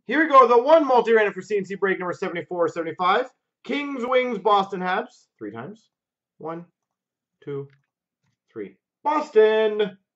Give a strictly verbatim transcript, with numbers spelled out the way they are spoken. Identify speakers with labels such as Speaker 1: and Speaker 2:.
Speaker 1: Here we go. The one multi-random for C N C break number seventy-four seventy-five. Kings, Wings, Boston Habs. Three times. One, two, three. Boston!